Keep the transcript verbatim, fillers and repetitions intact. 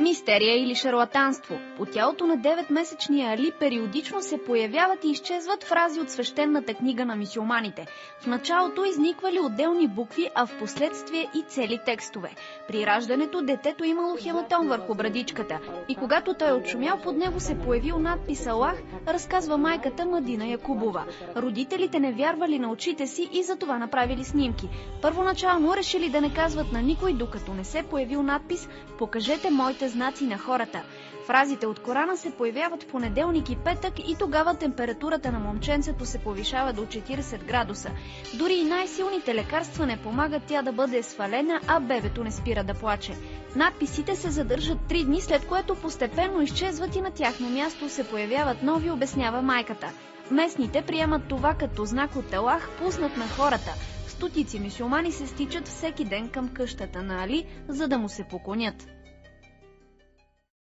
Мистерия или шарлатанство. По тялото на деветмесечния Али периодично се появяват и изчезват фрази от свещената книга на мюсюлманите. В началото изниквали отделни букви, а в последствие и цели текстове. При раждането детето имало хематом върху брадичката и когато той отшумял, под него се появил надпис Аллах, разказва майката Мадина Якубова. Родителите не вярвали на очите си и затова направили снимки. Първоначално решили да не казват на никой, докато не се появил надпис "Покажете моите знаци на хората". Фразите от Корана се появяват в понеделник и петък и тогава температурата на момченцето се повишава до четиридесет градуса. Дори и най-силните лекарства не помагат тя да бъде свалена, а бебето не спира да плаче. Надписите се задържат три дни, след което постепенно изчезват и на тяхно място се появяват нови, обяснява майката. Местните приемат това като знак от Аллах, пуснат на хората. Стотици мюсюлмани се стичат всеки ден към къщата на Али, за да му се поклонят.